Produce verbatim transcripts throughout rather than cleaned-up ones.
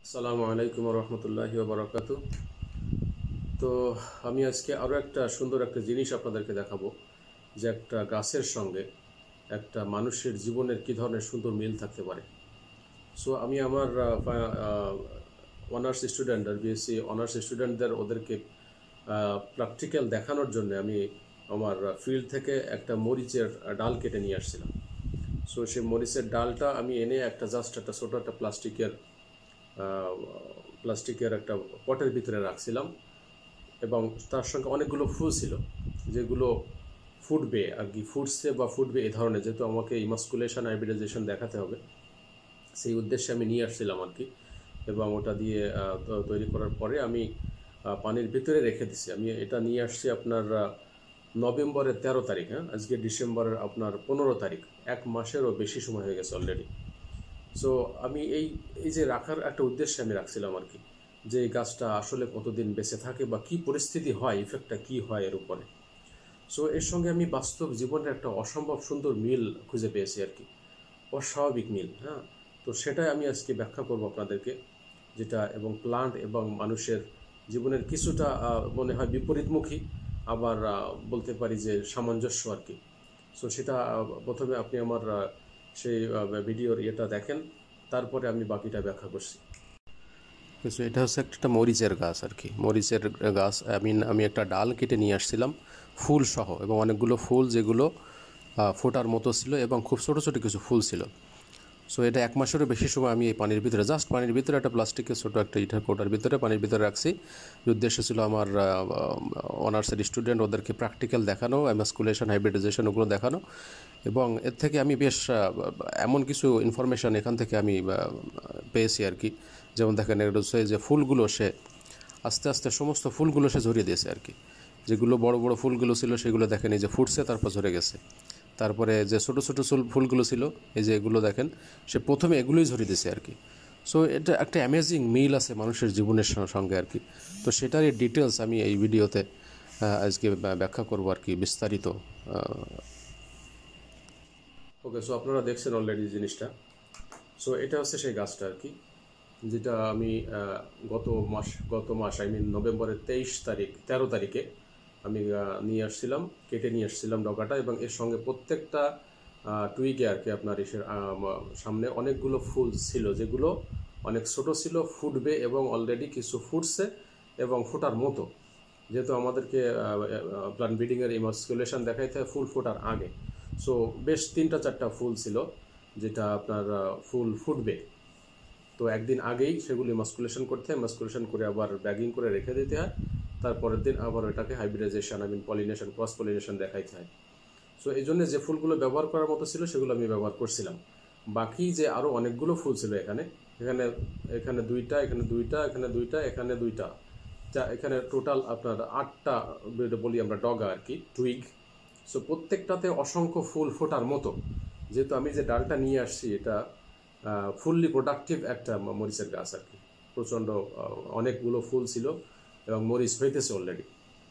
আসসালামু আলাইকুম রহমতুল্লাহি ওয়া বারাকাতু। তো আমি আজকে আরও একটা সুন্দর একটা জিনিস আপনাদেরকে দেখাবো, যে একটা গাছের সঙ্গে একটা মানুষের জীবনের কী ধরনের সুন্দর মিল থাকতে পারে। সো আমি আমার অনার্স স্টুডেন্ট আর বিএসসি অনার্স স্টুডেন্টদের ওদেরকে প্র্যাকটিক্যাল দেখানোর জন্য আমি আমার ফিল্ড থেকে একটা মরিচের ডাল কেটে নিয়ে আসছিলাম। সো সেই মরিচের ডালটা আমি এনে একটা জাস্ট একটা ছোটো একটা প্লাস্টিকের প্লাস্টিকের একটা পটের ভিতরে রাখছিলাম, এবং তার সঙ্গে অনেকগুলো ফুল ছিল যেগুলো ফুটবে আর কি, ফুটছে বা ফুটবে এই ধরনের, যেহেতু আমাকে ইমাস্কুলেশন হাইব্রিডাইজেশন দেখাতে হবে সেই উদ্দেশ্যে আমি নিয়ে আসছিলাম আর কি। এবং ওটা দিয়ে তৈরি করার পরে আমি পানির ভিতরে রেখে দিছি। আমি এটা নিয়ে আসছি আপনার নভেম্বরের তেরো তারিখ, হ্যাঁ আজকে ডিসেম্বরের আপনার পনেরো তারিখ, এক মাসেরও বেশি সময় হয়ে গেছে অলরেডি। সো আমি এই এই যে রাখার একটা উদ্দেশ্যে আমি রাখছিলাম আর কি, যে এই গাছটা আসলে কতদিন বেঁচে থাকে বা কি পরিস্থিতি হয়, ইফেক্টটা কি হয় এর উপরে। সো এর সঙ্গে আমি বাস্তব জীবনের একটা অসম্ভব সুন্দর মিল খুঁজে পেয়েছি আর কি, অস্বাভাবিক মিল। হ্যাঁ, তো সেটাই আমি আজকে ব্যাখ্যা করব আপনাদেরকে, যেটা এবং প্লান্ট এবং মানুষের জীবনের কিছুটা মনে হয় বিপরীতমুখী, আবার বলতে পারি যে সামঞ্জস্য আর কি। সো সেটা প্রথমে আপনি আমার সেই ভিডিওর ইয়েটা দেখেন, তারপরে আমি বাকিটা ব্যাখ্যা করছি। সো এটা হচ্ছে একটা মরিচের গাছ আর কি, মরিচের গাছ। আমি আমি একটা ডাল কেটে নিয়ে আসছিলাম ফুল সহ, এবং অনেকগুলো ফুল যেগুলো ফোটার মতো ছিল এবং খুব ছোটো ছোটো কিছু ফুল ছিল। সো এটা এক মাসেরও বেশি সময় আমি এই পানির ভিতরে, জাস্ট পানির ভিতরে একটা প্লাস্টিকের ছোটো একটা ইটার কোটার ভিতরে পানির ভিতরে রাখছি। উদ্দেশ্য ছিল আমার অনার্সের স্টুডেন্ট ওদেরকে প্র্যাকটিক্যাল দেখানো, এমাস্কুলেশন হাইব্রিডাইজেশন ওগুলো দেখানো, এবং এর থেকে আমি বেশ এমন কিছু ইনফরমেশান এখান থেকে আমি পেয়েছি আর কি। যেমন দেখেন, এটা হচ্ছে যে ফুলগুলো সে আস্তে আস্তে সমস্ত ফুলগুলো সে ঝরিয়ে দিয়েছে আর কি। যেগুলো বড় বড় ফুলগুলো ছিল সেগুলো দেখেন এই যে ফুটছে, তারপর ঝরে গেছে। তারপরে যে ছোটো ছোটো ফুলগুলো ছিল এই যে এগুলো দেখেন, সে প্রথমে এগুলোই ঝরিয়ে দিয়েছে আর কি। সো এটা একটা অ্যামেজিং মিল আছে মানুষের জীবনের সঙ্গে আর কি। তো সেটারই ডিটেলস আমি এই ভিডিওতে আজকে ব্যাখ্যা করবো আর কি, বিস্তারিত। ওকে, সো আপনারা দেখছেন অলরেডি জিনিসটা। সো এটা হচ্ছে সেই গাছটা আর কি, যেটা আমি গত মাস গত মাস আই মিন নভেম্বরের তেইশ তারিখ তেরো তারিখে আমি নিয়ে আসছিলাম, কেটে নিয়ে আসছিলাম ডগাটা, এবং এর সঙ্গে প্রত্যেকটা টুইকে আর কি আপনার এসে সামনে অনেকগুলো ফুল ছিল, যেগুলো অনেক ছোট ছিল, ফুটবে এবং অলরেডি কিছু ফুটছে এবং ফোটার মতো। যেহেতু আমাদেরকে প্লান্ট ব্রিডিংয়ের ইমাস্কুলেশন দেখাইতে হয় ফুল ফোটার আগে। সো বেশ তিনটা চারটা ফুল ছিল যেটা আপনার ফুল ফুটবে। তো একদিন আগেই সেগুলি মাস্কুলেশন করতে হয়, মাস্কুলেশন করে আবার ব্যাগিং করে রেখে দিতে হয়, তারপরের দিন আবার ওটাকে hybridization I mean pollination cross pollination দেখাইতে হয়। সো এই জন্য যে ফুলগুলো ব্যবহার করার মতো ছিল সেগুলো আমি ব্যবহার করছিলাম। বাকি যে আরও অনেকগুলো ফুল ছিল এখানে এখানে এখানে দুইটা, এখানে দুইটা, এখানে দুইটা, এখানে দুইটা, এখানে টোটাল আপনার আটটা বলি আমরা ডগা আর কি, টুইগ। সো প্রত্যেকটাতে অসংখ্য ফুল ফোটার মতো। যেহেতু আমি যে ডালটা নিয়ে আসছি এটা ফুললি প্রোডাক্টিভ একটা মরিচের গাছ আর কি, প্রচণ্ড অনেকগুলো ফুল ছিল এবং মরিচ হইতেছে অলরেডি।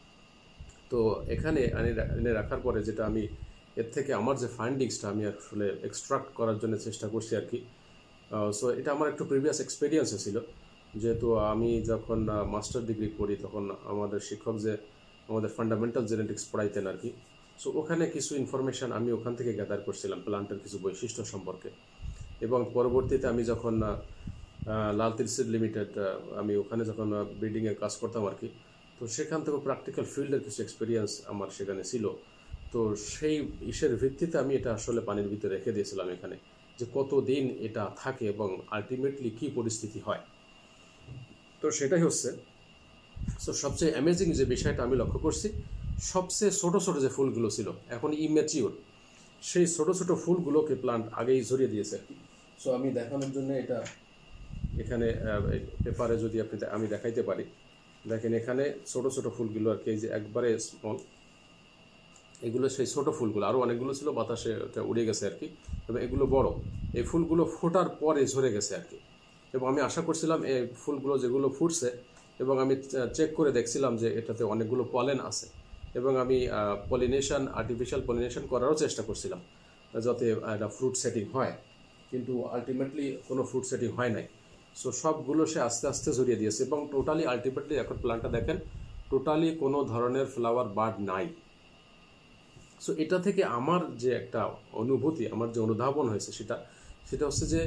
তো এখানে এনে রাখার পরে যেটা আমি এর থেকে আমার যে ফাইন্ডিংসটা আমি আসলে এক্সট্রাক্ট করার জন্য চেষ্টা করছি আর কি। সো এটা আমার একটু প্রিভিয়াস এক্সপিরিয়েন্সে ছিল, যেহেতু আমি যখন মাস্টার ডিগ্রি করি তখন আমাদের শিক্ষক যে আমাদের ফান্ডামেন্টাল জেনেটিক্স পড়াইতেন আর কি। সো ওখানে কিছু ইনফরমেশান আমি ওখান থেকে গ্যাদার করছিলাম প্লান্টের কিছু বৈশিষ্ট্য সম্পর্কে, এবং পরবর্তীতে আমি যখন লাল তিরসিড লিমিটেড আমি ওখানে যখন ব্রিডিংয়ের কাজ করতাম আর কি, তো সেখান থেকে প্র্যাকটিক্যাল ফিল্ডের কিছু এক্সপিরিয়েন্স আমার সেখানে ছিল। তো সেই ইসের ভিত্তিতে আমি এটা আসলে পানির ভিতরে রেখে দিয়েছিলাম এখানে, যে কতদিন এটা থাকে এবং আলটিমেটলি কী পরিস্থিতি হয়। তো সেটাই হচ্ছে সো সবচেয়ে অ্যামেজিং যে বিষয়টা আমি লক্ষ্য করছি, সবচেয়ে ছোটো ছোটো যে ফুলগুলো ছিল এখন ইম্যাচিওর, সেই ছোটো ছোটো ফুলগুলোকে প্লান্ট আগেই ঝরিয়ে দিয়েছে আর কি। সো আমি দেখানোর জন্য এটা এখানে পেপারে যদি আপনি আমি দেখাইতে পারি, দেখেন এখানে ছোটো ছোটো ফুলগুলো আর কি, এই যে একবারে স্মল, এগুলো সেই ছোটো ফুলগুলো, আরও অনেকগুলো ছিল বাতাসে ওটা উড়ে গেছে আর কি, এবং এগুলো বড়। এই ফুলগুলো ফোটার পরে ঝরে গেছে আর কি, এবং আমি আশা করছিলাম এই ফুলগুলো যেগুলো ফুটছে, এবং আমি চেক করে দেখছিলাম যে এটাতে অনেকগুলো পলেন আছে, এবং আমি পলিনেশন আর্টিফিশিয়াল পলিনেশন করারও চেষ্টা করছিলাম যাতে একটা ফ্রুট সেটিং হয়, কিন্তু আলটিমেটলি কোনো ফ্রুট সেটিং হয় নাই। সো সবগুলো সে আস্তে আস্তে ঝরিয়ে দিয়েছে এবং টোটালি আলটিমেটলি এখন প্ল্যান্টটা দেখেন টোটালি কোনো ধরনের ফ্লাওয়ার বার্ড নাই। সো এটা থেকে আমার যে একটা অনুভূতি, আমার যে অনুধাবন হয়েছে সেটা সেটা হচ্ছে যে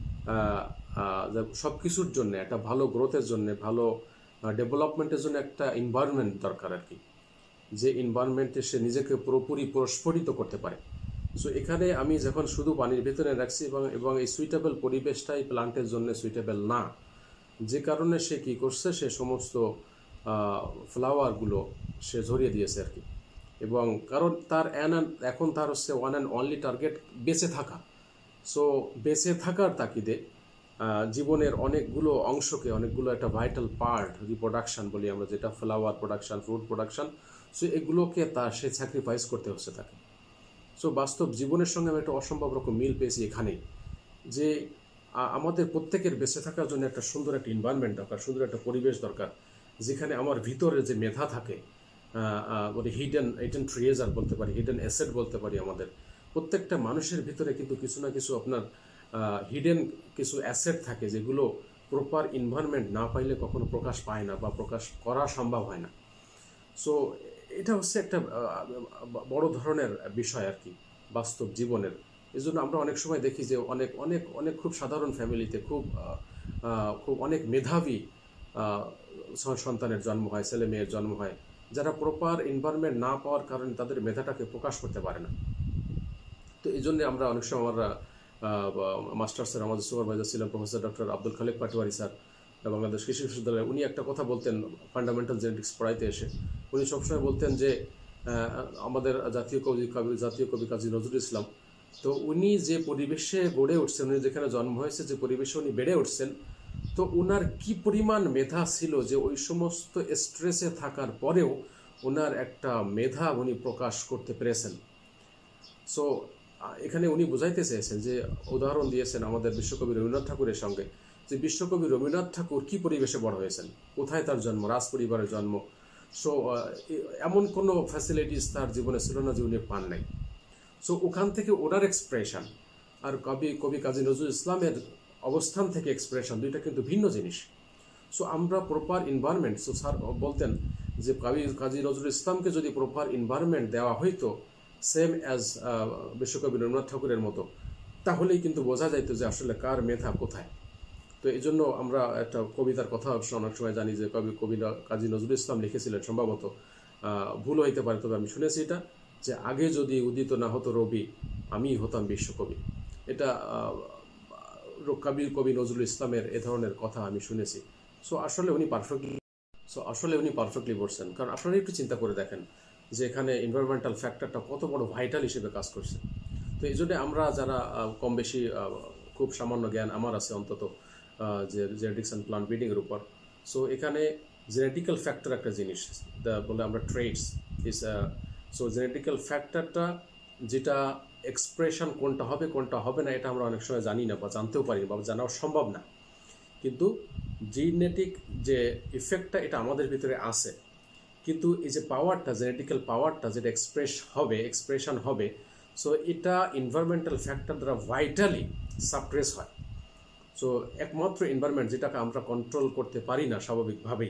সব কিছুর জন্য একটা ভালো গ্রোথের জন্য, ভালো ডেভেলপমেন্টের জন্য একটা এনভায়রনমেন্ট দরকার আর কি, যে এনভায়রনমেন্টে সে নিজেকে পুরোপুরি প্রস্ফুটিত করতে পারে। সো এখানে আমি যখন শুধু পানির ভেতরে রাখছি এবং এবং এই সুইটেবল পরিবেশটাই প্লান্টের জন্য সুইটেবল না, যে কারণে সে কি করছে, সে সমস্ত ফ্লাওয়ারগুলো সে ঝরিয়ে দিয়েছে আর কি। এবং কারণ তার এখন তার হচ্ছে ওয়ান অ্যান্ড অনলি টার্গেট বেঁচে থাকা। সো বেঁচে থাকার তাগিদে জীবনের অনেকগুলো অংশকে, অনেকগুলো একটা ভাইটাল পার্ট, রিপ্রোডাকশান বলি আমরা যেটা, flower production, fruit production, so এগুলোকে তার সে স্যাক্রিফাইস করতে হচ্ছে তাকে। সো বাস্তব জীবনের সঙ্গে আমি একটা অসম্ভব রকম মিল পেয়েছি এখানেই, যে আমাদের প্রত্যেকের বেঁচে থাকার জন্য একটা সুন্দর একটা এনভায়রনমেন্ট দরকার, সুন্দর একটা পরিবেশ দরকার, যেখানে আমার ভিতরে যে মেধা থাকে, মানে হিডেন হিডেন ট্রেজার বলতে পারি, হিডেন অ্যাসেট বলতে পারি। আমাদের প্রত্যেকটা মানুষের ভিতরে কিন্তু কিছু না কিছু আপনার হিডেন কিছু অ্যাসেট থাকে, যেগুলো প্রপার এনভায়রনমেন্ট না পাইলে কখনো প্রকাশ পায় না বা প্রকাশ করা সম্ভব হয় না। সো এটা হচ্ছে একটা বড় ধরনের বিষয় আর কি বাস্তব জীবনের। এই জন্য আমরা অনেক সময় দেখি যে অনেক অনেক অনেক খুব সাধারণ ফ্যামিলিতে খুব খুব অনেক মেধাবী সন্তানের জন্ম হয়, ছেলে মেয়ের জন্ম হয়, যারা প্রপার এনভায়রনমেন্ট না পাওয়ার কারণে তাদের মেধাটাকে প্রকাশ করতে পারে না। তো এই জন্যে আমরা অনেক সময় আমরা মাস্টার্সের আমাদের সুপারভাইজার ছিলেন professor doctor Abdul Khalek Patwari sir, Bangladesh কৃষি বিশ্ববিদ্যালয়ে। উনি একটা কথা বলতেন ফান্ডামেন্টাল জেনেটিক্স পড়াইতে এসে, উনি সবসময় বলতেন যে আমাদের জাতীয় কবি কবি জাতীয় কবি কাজী নজরুল ইসলাম, তো উনি যে পরিবেশে গড়ে উঠছেন, উনি যেখানে জন্ম হয়েছে, যে পরিবেশে উনি বেড়ে উঠছেন, তো ওনার কি পরিমাণ মেধা ছিল যে ওই সমস্ত স্ট্রেসে থাকার পরেও ওনার একটা মেধা উনি প্রকাশ করতে পেরেছেন। সো এখানে উনি বুঝাইতে চেয়েছেন, যে উদাহরণ দিয়েছেন আমাদের বিশ্বকবি রবীন্দ্রনাথ ঠাকুরের সঙ্গে, যে বিশ্বকবি রবীন্দ্রনাথ ঠাকুর কি পরিবেশে বড় হয়েছেন, কোথায় তার জন্ম, রাজ পরিবারের জন্ম। সো এমন কোনো ফ্যাসিলিটিস তার জীবনে ছিল না যে উনি পান নাই। সো ওখান থেকে ওনার এক্সপ্রেশন আর কবি কবি কাজী নজরুল ইসলামের অবস্থান থেকে এক্সপ্রেশন, দুইটা কিন্তু ভিন্ন জিনিস। সো আমরা প্রপার এনভায়রনমেন্ট, সো স্যার বলতেন যে কবি কাজী নজরুল ইসলামকে যদি প্রপার এনভায়রনমেন্ট দেওয়া হয়তো সেম অ্যাজ বিশ্বকবি রবীন্দ্রনাথ ঠাকুরের মতো, তাহলেই কিন্তু বোঝা যাইতো যে আসলে কার মেধা কোথায়। তো এই জন্য আমরা একটা কবিতার কথা অনেক সময় জানি যে কবি কবি কাজী নজরুল ইসলাম লিখেছিলেন, সম্ভবত ভুল হইতে পারে, তবে আমি শুনেছি এটা, যে আগে যদি উদিত না হতো রবি, আমি হতাম বিশ্বকবি। এটা কবি কবি নজরুল ইসলামের এ ধরনের কথা আমি শুনেছি। সো আসলে উনি পারফেক্টলি সো আসলে উনি পারফেক্টলি বলছেন। কারণ আপনারা একটু চিন্তা করে দেখেন যে এখানে এনভায়রনমেন্টাল ফ্যাক্টরটা কত বড় ভাইটাল হিসেবে কাজ করছে। তো এই জন্য আমরা যারা কম বেশি খুব সামান্য জ্ঞান আমার আছে অন্তত যে জেনেটিক্স অ্যান্ড প্লান্ট ব্রিডিংয়ের উপর, সো এখানে জেনেটিক্যাল ফ্যাক্টর একটা জিনিস বলে আমরা ট্রেডস ইস, সো জেনেটিক্যাল ফ্যাক্টরটা যেটা এক্সপ্রেশন কোনটা হবে কোনটা হবে না, এটা আমরা অনেক সময় জানি না বা জানতেও পারি বা জানাও সম্ভব না। কিন্তু জেনেটিক যে ইফেক্টটা এটা আমাদের ভিতরে আছে, কিন্তু এই যে পাওয়ারটা, জেনেটিক্যাল পাওয়ারটা যেটা এক্সপ্রেস হবে, এক্সপ্রেশন হবে, সো এটা এনভায়রনমেন্টাল ফ্যাক্টর দ্বারা ভাইটালি সাপ্রেস হয়। সো একমাত্র এনভায়রনমেন্ট যেটাকে আমরা কন্ট্রোল করতে পারি না স্বাভাবিকভাবেই।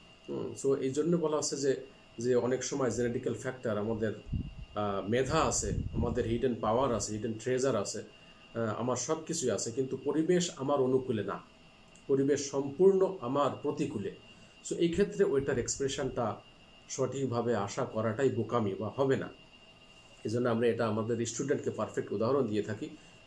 সো এই জন্য বলা হচ্ছে যে যে অনেক সময় জেনেটিক্যাল ফ্যাক্টর, আমাদের মেধা আছে, আমাদের হিডেন পাওয়ার আছে, হিডেন ট্রেজার আছে, আমার সব কিছুই আছে, কিন্তু পরিবেশ আমার অনুকূলে না, পরিবেশ সম্পূর্ণ আমার প্রতিকূলে। সো এই ক্ষেত্রে ওইটার এক্সপ্রেশনটা সঠিকভাবে আশা করাটাই বোকামি বা হবে না। এই জন্য আমরা এটা আমাদের স্টুডেন্টকে পারফেক্ট উদাহরণ দিয়ে থাকি।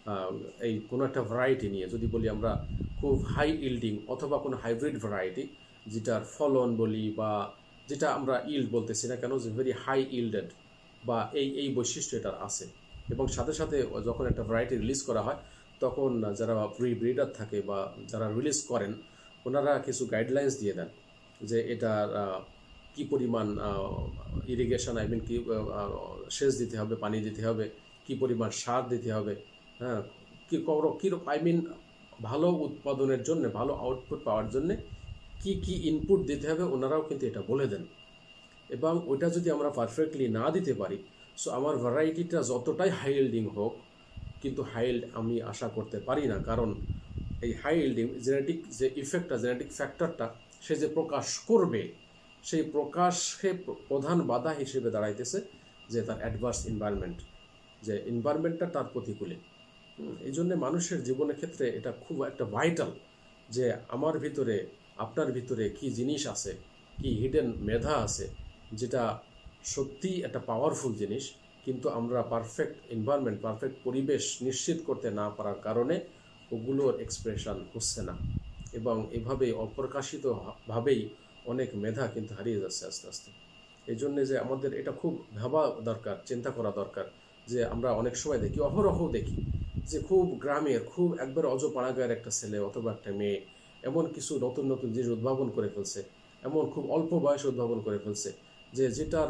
এই কোনো একটা ভ্যারাইটি নিয়ে যদি বলি আমরা খুব হাই ইল্ডিং অথবা কোনো হাইব্রিড ভ্যারাইটি, যেটার ফলন বলি বা যেটা আমরা ইল্ড বলতেছি না কেন, যে ভেরি হাই ইল্ডেড বা এই এই বৈশিষ্ট্য এটার আছে। এবং সাথে সাথে যখন একটা ভ্যারাইটি রিলিজ করা হয়, তখন যারা প্রি ব্রিডার থাকে বা যারা রিলিজ করেন, ওনারা কিছু গাইডলাইন্স দিয়ে দেন যে এটার কি পরিমাণ ইরিগেশন, আই মিন কি সেচ দিতে হবে, পানি দিতে হবে, কি পরিমাণ সার দিতে হবে, হ্যাঁ, কী কী আই মিন ভালো উৎপাদনের জন্য, ভালো আউটপুট পাওয়ার জন্যে কি কি ইনপুট দিতে হবে, ওনারাও কিন্তু এটা বলে দেন। এবং ওইটা যদি আমরা পারফেক্টলি না দিতে পারি, সো আমার ভ্যারাইটিটা যতটাই হাই ইল্ডিং হোক, কিন্তু হাই ইল্ড আমি আশা করতে পারি না। কারণ এই হাই ইল্ডিং জেনেটিক যে ইফেক্টটা, জেনেটিক ফ্যাক্টরটা সে যে প্রকাশ করবে, সেই প্রকাশে প্রধান বাধা হিসেবে দাঁড়াইতেছে যে তার অ্যাডভার্স এনভায়রনমেন্ট, যে এনভায়রনমেন্টটা তার প্রতিকূলে। এই জন্যে মানুষের জীবনের ক্ষেত্রে এটা খুব একটা ভাইটাল যে আমার ভিতরে, আপনার ভিতরে কি জিনিস আছে, কি হিডেন মেধা আছে, যেটা সত্যিই একটা পাওয়ারফুল জিনিস, কিন্তু আমরা পারফেক্ট এনভায়রনমেন্ট, পারফেক্ট পরিবেশ নিশ্চিত করতে না পারার কারণে ওগুলোর এক্সপ্রেশন হচ্ছে না, এবং এভাবে অপ্রকাশিতভাবেই অনেক মেধা কিন্তু হারিয়ে যাচ্ছে আস্তে আস্তে। এই জন্যে যে আমাদের এটা খুব ভাবা দরকার, চিন্তা করা দরকার, যে আমরা অনেক সময় দেখি, অহরহ দেখি, যে খুব গ্রামের, খুব একবার অজপাড়াগায়ের একটা ছেলে অথবা একটা মেয়ে এমন কিছু নতুন নতুন জিনিস উদ্ভাবন করে ফেলছে, এমন খুব অল্প বয়সে উদ্ভাবন করে ফেলছে যে যেটার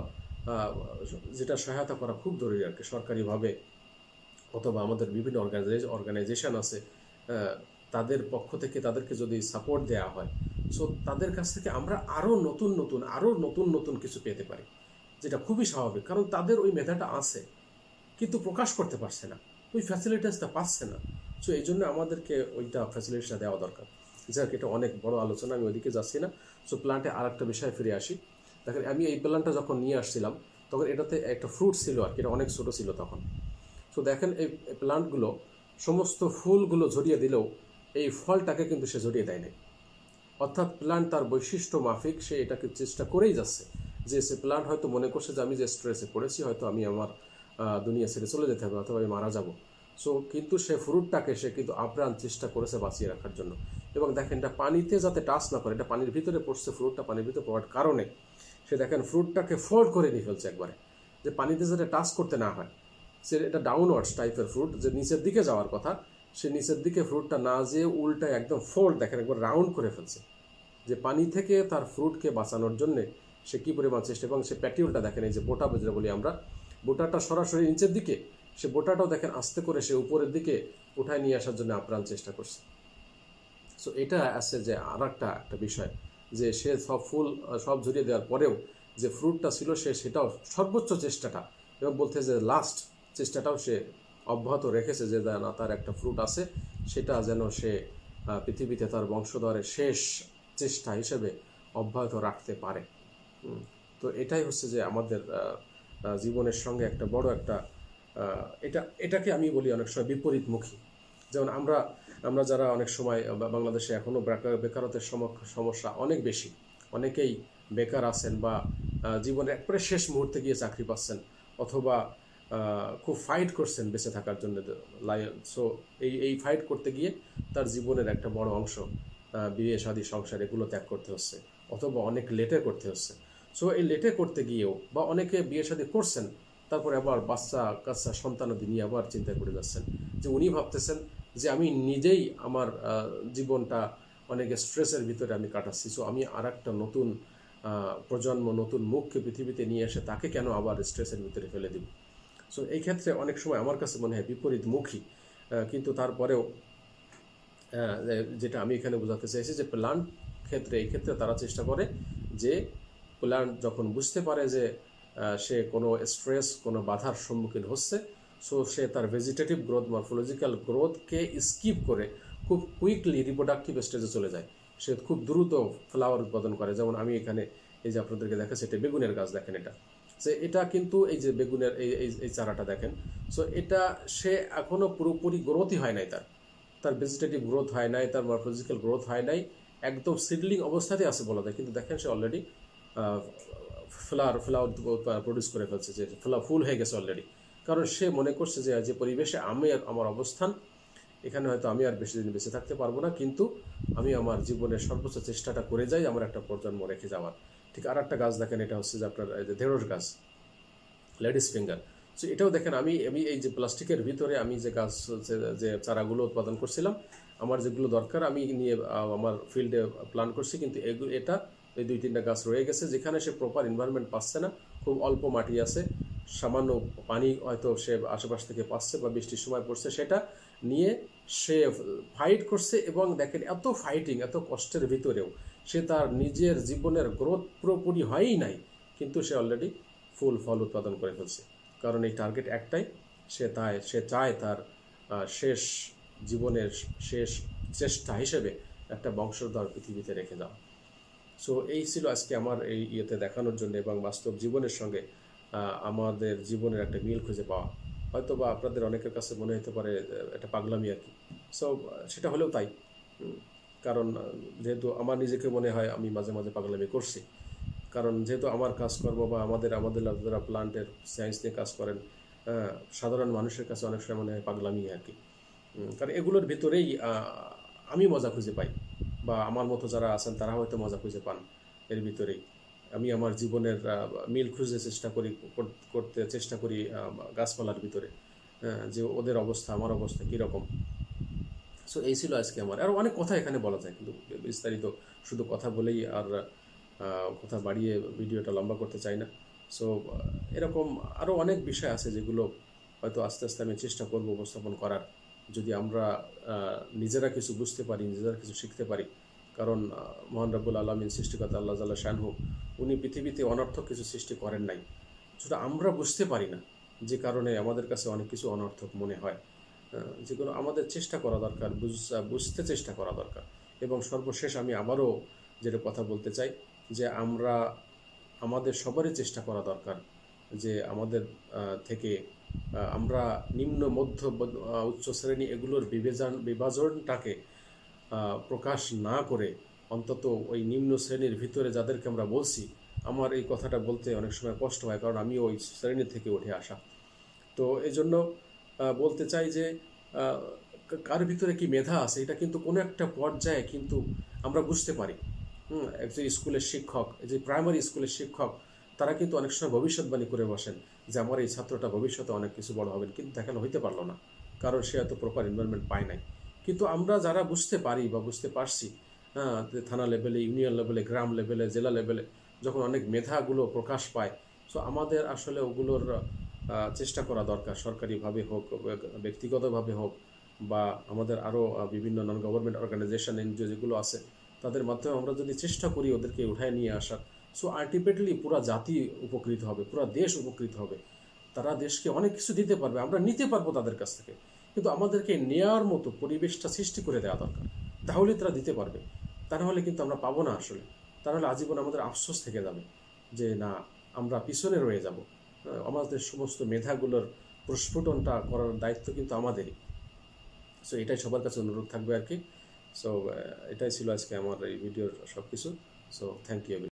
যেটা সহায়তা করা খুব জরুরি আর কি, সরকারিভাবে অথবা আমাদের বিভিন্ন অর্গানাইজেশন অর্গানাইজেশন আছে তাদের পক্ষ থেকে তাদেরকে যদি সাপোর্ট দেওয়া হয়, সো তাদের কাছ থেকে আমরা আরও নতুন নতুন আরও নতুন নতুন কিছু পেতে পারি, যেটা খুবই স্বাভাবিক, কারণ তাদের ওই মেধাটা আছে কিন্তু প্রকাশ করতে পারছে না, ওই ফ্যাসিলিটিসটা পাচ্ছে না। সো এই জন্য আমাদেরকে ওইটা ফ্যাসিলিটিসটা দেওয়া দরকার। যাক, এটা অনেক বড় আলোচনা, আমি ওইদিকে যাচ্ছি না। সো প্ল্যান্টে আর একটা বিষয়ে ফিরে আসি। দেখেন, আমি এই প্ল্যান্টটা যখন নিয়ে আসছিলাম তখন এটাতে একটা ফ্রুট ছিল আর কি, এটা অনেক ছোটো ছিল তখন। সো দেখেন, এই প্ল্যান্টগুলো সমস্ত ফুলগুলো ঝরিয়ে দিলেও এই ফলটাকে কিন্তু সে ঝরিয়ে দেয় নাই। অর্থাৎ প্ল্যান্ট তার বৈশিষ্ট্য মাফিক সে এটাকে চেষ্টা করেই যাচ্ছে, যে সে প্ল্যান্ট হয়তো মনে করছে যে আমি যে স্ট্রেসে পড়েছি, হয়তো আমি আমার দুনিয়া ছেড়ে চলে যেতে হবে অথবা আমি মারা যাব। সো কিন্তু সে ফ্রুটটাকে সে কিন্তু আপ্রাণ চেষ্টা করেছে বাঁচিয়ে রাখার জন্য। এবং দেখেন, এটা পানিতে যাতে টাচ না করে, এটা পানির ভিতরে পড়ছে, ফ্রুটটা পানির ভিতরে পড়ার কারণে সে দেখেন ফ্রুটটাকে ফোল্ড করে নিয়ে ফেলছে একবারে, যে পানিতে যাতে টাচ করতে না হয়। সে এটা ডাউনওয়ার্ডস টাইপের ফ্রুট, যে নিচের দিকে যাওয়ার কথা, সে নিচের দিকে ফ্রুটটা না যেয়ে উল্টা একদম ফোল্ড, দেখেন একবার রাউন্ড করে ফেলছে, যে পানি থেকে তার ফ্রুটকে বাঁচানোর জন্যে সে কী পরিমাণ চেষ্টা। এবং সে প্যাটিউলটা দেখেন, এই যে বোটা যেটা বলি আমরা, বোটাটা সরাসরি নিচের দিকে, সে বোটাটাও দেখেন আস্তে করে সে উপরের দিকে উঠায় নিয়ে আসার জন্য আপ্রাণ চেষ্টা করছে। সো এটা আছে যে আর একটা একটা বিষয়, যে সে সব ফুল সব ঝরিয়ে দেওয়ার পরেও যে ফ্রুটটা ছিল সে সেটাও সর্বোচ্চ চেষ্টাটা, এবং বলতে যে লাস্ট চেষ্টাটাও সে অব্যাহত রেখেছে, যে না, তার একটা ফ্রুট আছে, সেটা যেন সে পৃথিবীতে তার বংশধরের শেষ চেষ্টা হিসেবে অব্যাহত রাখতে পারে। তো এটাই হচ্ছে যে আমাদের জীবনের সঙ্গে একটা বড় একটা, এটা এটাকে আমি বলি অনেক সময় বিপরীতমুখী। যেমন আমরা আমরা যারা অনেক সময় বাংলাদেশে এখনও বেকারত্বের সমস্যা অনেক বেশি, অনেকেই বেকার আছেন বা জীবনের একবারে শেষ মুহূর্তে গিয়ে চাকরি পাচ্ছেন, অথবা খুব ফাইট করছেন বেঁচে থাকার জন্য। সো এই এই ফাইট করতে গিয়ে তার জীবনের একটা বড় অংশ, বিয়ে শাদী সংসার, এগুলো ত্যাগ করতে হচ্ছে, অথবা অনেক লেটে করতে হচ্ছে। সো এই লেটে করতে গিয়েও, বা অনেকে বিয়ে শাদী করছেন তারপরে আবার বাচ্চা কাচ্চা সন্তানাদি নিয়ে আবার চিন্তা করে যাচ্ছেন, যে উনি ভাবতেছেন যে আমি নিজেই আমার জীবনটা অনেক স্ট্রেসের ভিতরে আমি কাটাচ্ছি, সো আমি আর একটা নতুন প্রজন্ম, নতুন মুখকে পৃথিবীতে নিয়ে এসে তাকে কেন আবার স্ট্রেসের ভিতরে ফেলে দিব। সো এই ক্ষেত্রে অনেক সময় আমার কাছে মনে হয় বিপরীতমুখী। কিন্তু তারপরেও যেটা আমি এখানে বোঝাতে চাইছি, যে প্ল্যান্ট ক্ষেত্রে এই ক্ষেত্রে তারা চেষ্টা করে যে প্ল্যান্ট যখন বুঝতে পারে যে সে কোনো স্ট্রেস, কোনো বাধার সম্মুখীন হচ্ছে, সো সে তার ভেজিটেটিভ গ্রোথ, মরফোলজিক্যাল গ্রোথকে স্কিপ করে খুব কুইকলি রিপ্রোডাক্টিভ স্টেজে চলে যায়। সে খুব দ্রুত ফ্লাওয়ার উৎপাদন করে। যেমন আমি এখানে এই যে আপনাদেরকে দেখাচ্ছি, এটা বেগুনের গাছ, দেখেন এটা, যে এটা কিন্তু এই যে বেগুনের এই এই চারাটা দেখেন, সো এটা সে এখনও পুরোপুরি গ্রোথই হয় নাই, তার তার ভেজিটেটিভ গ্রোথ হয় নাই, তার মরফোলজিক্যাল গ্রোথ হয় নাই, একদম সিডলিং অবস্থাতেই আছে বলা যায়। কিন্তু দেখেন সে অলরেডি ফ্লাওয়ার ফ্লাওয়ার প্রডিউস করে ফেলছে, যে ফ্লাওয়ার ফুল হয়ে গেছে অলরেডি। কারণ সে মনে করছে যে যে পরিবেশে আমি আমার অবস্থান, এখানে হয়তো আমি আর বেশি দিন বেঁচে থাকতে পারবো না, কিন্তু আমি আমার জীবনের সর্বোচ্চ চেষ্টাটা করে যাই আমার একটা প্রজন্ম রেখে যাওয়ার। ঠিক আর একটা গাছ দেখেন, এটা হচ্ছে যে আপনার ঢেঁড়স গাছ, লেডিস ফিঙ্গার। সো এটাও দেখেন, আমি আমি এই যে প্লাস্টিকের ভিতরে আমি যে গাছ, যে চারাগুলো উৎপাদন করছিলাম, আমার যেগুলো দরকার আমি নিয়ে আমার ফিল্ডে প্ল্যান করছি, কিন্তু এগুলো এটা এই দুই তিনটা গাছ রয়ে গেছে, যেখানে সে প্রপার এনভায়রনমেন্ট পাচ্ছে না, খুব অল্প মাটি আছে, সামান্য পানি হয়তো সে আশেপাশ থেকে পাচ্ছে বা বৃষ্টির সময় পড়ছে, সেটা নিয়ে সে ফাইট করছে। এবং দেখেন, এত ফাইটিং, এত কষ্টের ভিতরেও সে তার নিজের জীবনের গ্রোথ পুরোপুরি হয়ই নাই, কিন্তু সে অলরেডি ফুল ফল উৎপাদন করে ফেলছে। কারণ এই টার্গেট একটাই, সে তাই সে চায় তার শেষ জীবনের শেষ চেষ্টা হিসেবে একটা বংশধর পৃথিবীতে রেখে যাওয়া। সো এই ছিল আজকে আমার এই ইয়েতে দেখানোর জন্য, এবং বাস্তব জীবনের সঙ্গে আমাদের জীবনের একটা মিল খুঁজে পাওয়া। হয়তো বা আপনাদের অনেকের কাছে মনে হতে পারে এটা পাগলামি আর কি। সো সেটা হলেও তাই, কারণ যেহেতু আমার নিজেকে মনে হয় আমি মাঝে মাঝে পাগলামি করছি, কারণ যেহেতু আমার কাজকর্ম বা আমাদের আমাদের যারা প্লান্টের সায়েন্স নিয়ে কাজ করেন, সাধারণ মানুষের কাছে অনেক সময় মনে হয় পাগলামি আর কি। কারণ এগুলোর ভিতরেই আমি মজা খুঁজে পাই, বা আমার মতো যারা আছেন তারা হয়তো মজা খুঁজে পান এর ভিতরেই। আমি আমার জীবনের মিল খুঁজতে চেষ্টা করি, করতে চেষ্টা করি গাছপালার ভিতরে, যে ওদের অবস্থা আমার অবস্থা কীরকম। সো এই ছিল আজকে আমার। আরও অনেক কথা এখানে বলা যায়, কিন্তু বিস্তারিত শুধু কথা বলেই আর কথা বাড়িয়ে ভিডিওটা লম্বা করতে চাই না। সো এরকম আরও অনেক বিষয় আছে যেগুলো হয়তো আস্তে আস্তে আমি চেষ্টা করব উপস্থাপন করার, যদি আমরা নিজেরা কিছু বুঝতে পারি, নিজেরা কিছু শিখতে পারি। কারণ মহান রব্বুল আলামিন সৃষ্টিকর্তা আল্লাহ জাল্লা শানহু, উনি পৃথিবীতে অনর্থক কিছু সৃষ্টি করেন নাই, সেটা আমরা বুঝতে পারি না, যে কারণে আমাদের কাছে অনেক কিছু অনর্থক মনে হয়। যেগুলো আমাদের চেষ্টা করা দরকার, বুঝতে চেষ্টা করা দরকার। এবং সর্বশেষ আমি আবারও যেটা কথা বলতে চাই, যে আমরা আমাদের সবারই চেষ্টা করা দরকার যে আমাদের থেকে আমরা নিম্ন মধ্য উচ্চ শ্রেণী এগুলোর বিভাজন বিভাজনটাকে প্রকাশ না করে অন্তত ওই নিম্ন শ্রেণীর ভিতরে যাদেরকে আমরা বলছি, আমার এই কথাটা বলতে অনেক সময় কষ্ট হয়, কারণ আমি ওই শ্রেণী থেকে উঠে আসা। তো এই জন্য বলতে চাই যে কার ভিতরে কি মেধা আছে এটা কিন্তু কোনো একটা পর্যায়ে কিন্তু আমরা বুঝতে পারি। হুম একজন স্কুলের শিক্ষক, যে প্রাইমারি স্কুলের শিক্ষক, তারা কিন্তু অনেক সময় ভবিষ্যৎবাণী করে বসেন যে আমার এই ছাত্রটা ভবিষ্যতে অনেক কিছু বড় হবেন, কিন্তু দেখানো হইতে পারলো না, কারণ সে এত প্রপার এনভায়রনমেন্ট পায় নাই। কিন্তু আমরা যারা বুঝতে পারি বা বুঝতে পারছি, হ্যাঁ, থানা লেভেলে, ইউনিয়ন লেভেলে, গ্রাম লেভেলে, জেলা লেভেলে যখন অনেক মেধাগুলো প্রকাশ পায়, সো আমাদের আসলে ওগুলোর চেষ্টা করা দরকার, সরকারিভাবে হোক, ব্যক্তিগতভাবে হোক, বা আমাদের আরও বিভিন্ন নন গভর্নমেন্ট অর্গানাইজেশন, এনজিও যেগুলো আছে, তাদের মাধ্যমে আমরা যদি চেষ্টা করি ওদেরকে উঠায় নিয়ে আসার, সো আলটিমেটলি পুরো জাতি উপকৃত হবে, পুরো দেশ উপকৃত হবে। তারা দেশকে অনেক কিছু দিতে পারবে, আমরা নিতে পারবো তাদের কাছ থেকে, কিন্তু আমাদেরকে নেওয়ার মতো পরিবেশটা সৃষ্টি করে দেওয়া দরকার, তাহলে তারা দিতে পারবে। তা নাহলে কিন্তু আমরা পাবো না আসলে, তাহলে আজীবন আমাদের আফসোস থেকে যাবে যে না, আমরা পিছনে রয়ে যাব। আমাদের সমস্ত মেধাগুলোর প্রস্ফুটনটা করার দায়িত্ব কিন্তু আমাদেরই। সো এটাই সবার কাছে অনুরোধ থাকবে আর কি। সো এটাই ছিল আজকে আমার এই ভিডিওর সব কিছু। So thank you.